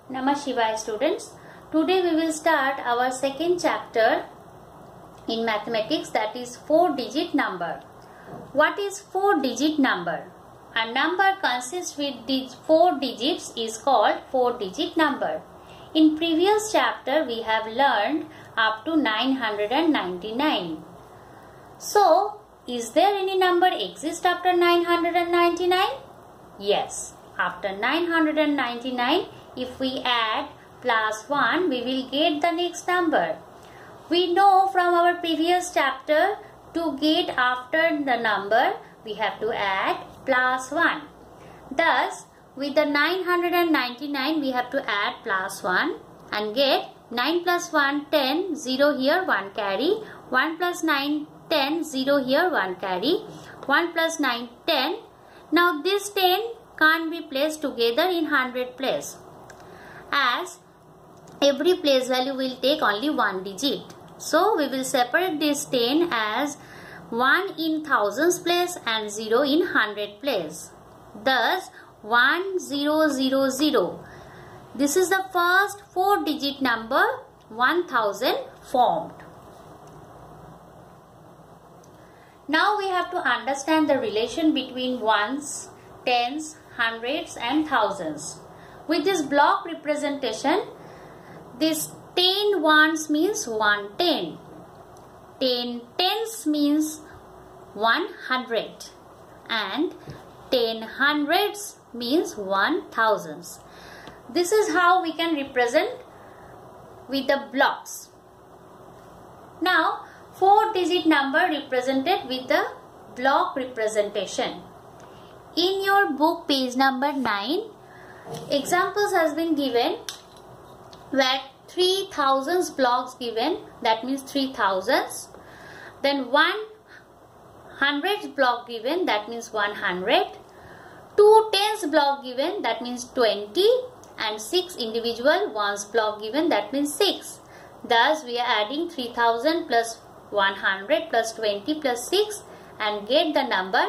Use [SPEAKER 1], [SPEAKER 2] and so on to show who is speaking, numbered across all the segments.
[SPEAKER 1] Namah Shivaya students. Today we will start our second chapter in mathematics, that is 4-digit number. What is 4-digit number? A number consists with 4 digits is called 4-digit number. In previous chapter we have learned up to 999. So, is there any number exist after 999? Yes. After 999, if we add plus 1, we will get the next number. We know from our previous chapter, to get after the number, we have to add plus 1. Thus, with the 999, we have to add plus 1 and get 9 plus 1, 10, 0 here, 1 carry, 1 plus 9, 10, 0 here, 1 carry, 1 plus 9, 10. Now, this 10 can't be placed together in 100 place, as every place value will take only 1 digit. So, we will separate this 10 as 1 in thousands place and 0 in 100 place. Thus, 1000. This is the first 4-digit number 1000 formed. Now, we have to understand the relation between ones, tens, hundreds and thousands. With this block representation, this 10 ones means 110. 10 tens means 100. And 10 hundreds means 1000s. This is how we can represent with the blocks. Now, 4-digit number represented with the block representation. In your book page number 9, examples has been given where 3000s blocks given, that means 3000s. Then 100s block given, that means 100. 2 tens block given, that means 20. And 6 individual ones block given, that means 6. Thus, we are adding 3000 plus 100 plus 20 plus 6 and get the number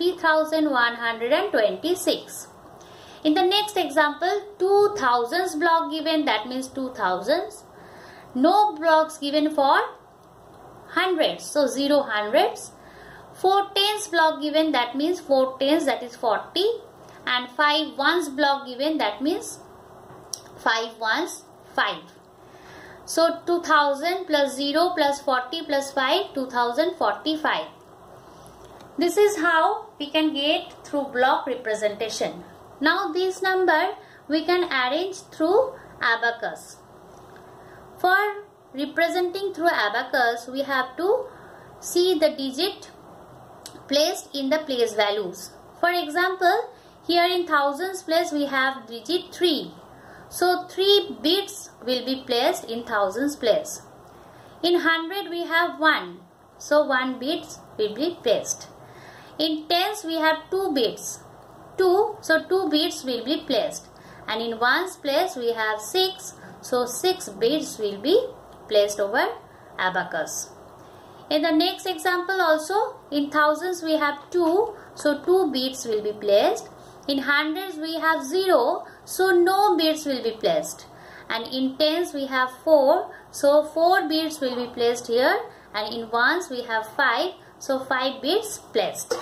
[SPEAKER 1] 3126. In the next example, 2000s block given, that means 2000s. No blocks given for hundreds, so 0 hundreds. 4 tens block given, that means 4 tens, that is 40. And 5 ones block given, that means 5 ones, 5. So 2000 plus 0 plus 40 plus 5, 2045. This is how we can get through block representation. Now this number we can arrange through abacus. For representing through abacus, we have to see the digit placed in the place values. For example, here in thousands place we have digit 3. So 3 bits will be placed in thousands place. In 100 we have 1. So 1 bits will be placed. In tens we have 2 bits. 2. So 2 bits will be placed. And in ones place we have 6. So 6 bits will be placed over abacus. In the next example also, in thousands we have 2. So 2 bits will be placed. In hundreds we have 0. So no bits will be placed. And in tens we have 4. So 4 bits will be placed here. And in ones we have 5. So 5 bits placed.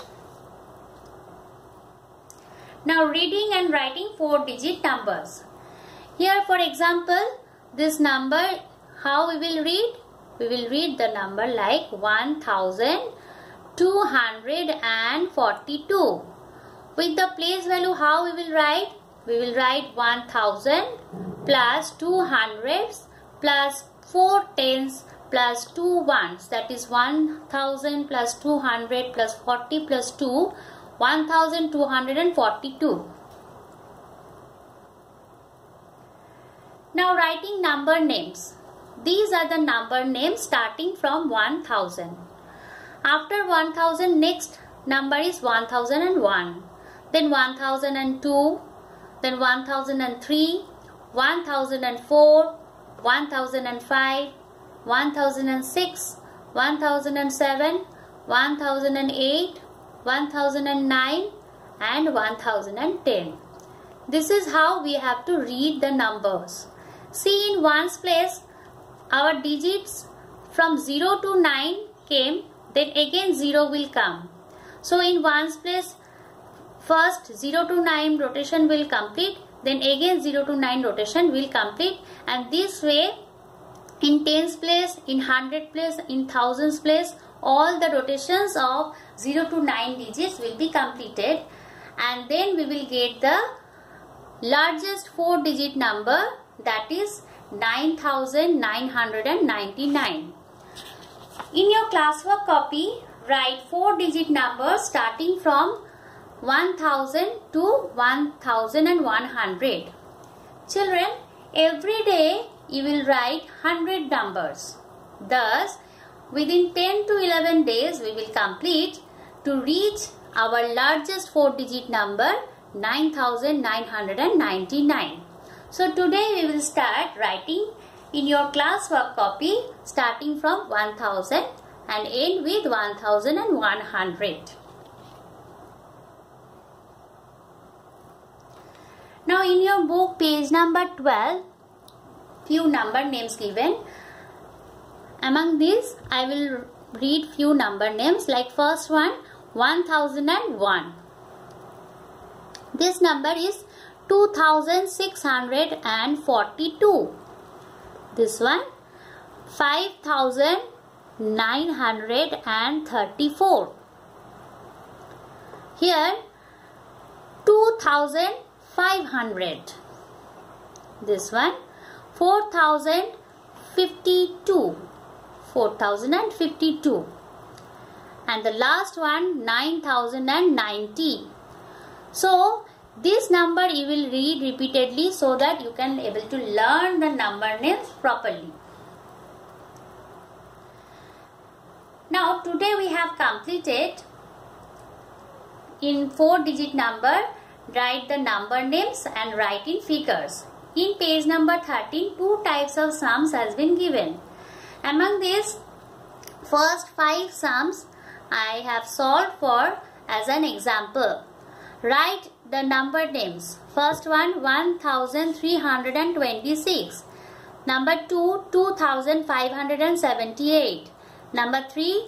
[SPEAKER 1] Now reading and writing 4-digit numbers. Here for example, this number, how we will read? We will read the number like 1242. With the place value, how we will write? We will write 1000 plus 2 hundreds plus 4 tens plus 2 ones, that is 1000 plus 200 plus 40 plus 2, 1242. Now writing number names. These are the number names starting from 1000. After 1000, next number is 1001. Then 1002. Then 1003. 1004. 1005. 1006. 1007. 1008. 1009 and 1010. this is how we have to read the numbers. See, in ones place, our digits from 0 to 9 came, then again 0 will come. So in ones place, first 0 to 9 rotation will complete, then again 0 to 9 rotation will complete, and this way in tens place, in hundred place, in thousands place, all the rotations of 0 to 9 digits will be completed, and then we will get the largest 4-digit number, that is 9,999. In your classwork copy, write 4-digit numbers starting from 1000 to 1100. Children, every day you will write 100 numbers. Thus, within 10 to 11 days we will complete to reach our largest 4-digit number, 9,999. So today we will start writing in your classwork copy starting from 1000 and end with 1100. Now in your book page number 12, few number names given. Among these I will read few number names, like first one, 1001. This number is 2642. This one, 5934. Here 2500. This one, 4052. 4052. And the last one, 9090. So this number you will read repeatedly so that you can able to learn the number names properly. Now today we have completed in 4-digit number, write the number names and write in figures. In page number 13, 2 types of sums has been given. Among these, first 5 sums I have solved for as an example. Write the number names. First one, 1326. Number 2, 2578. Number 3,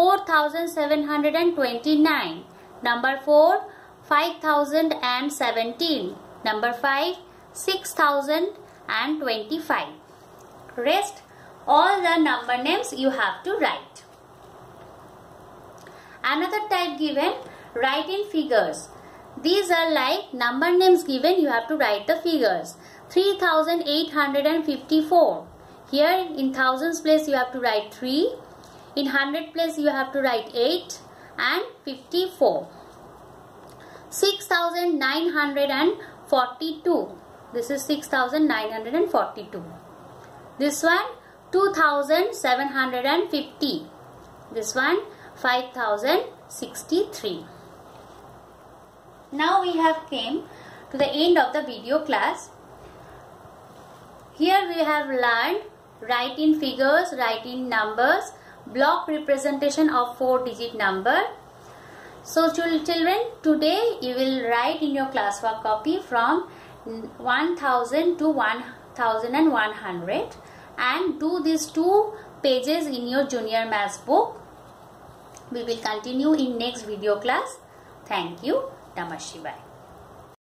[SPEAKER 1] 4729. Number 4, 5017. Number 5, 6025. Rest all the number names you have to write. Another type given, write in figures. These are like number names given, you have to write the figures. 3854. Here in thousands place you have to write 3. In hundred place you have to write 8 and 54. 6942. This is 6942. This one 2750. This one 5063. Now we have came to the end of the video class. Here we have learned write in figures, write in numbers, block representation of 4-digit number. So children, today you will write in your classwork copy from 1000 to 1100 and do these 2 pages in your junior maths book. We will continue in next video class. Thank you. Namah Shivaya.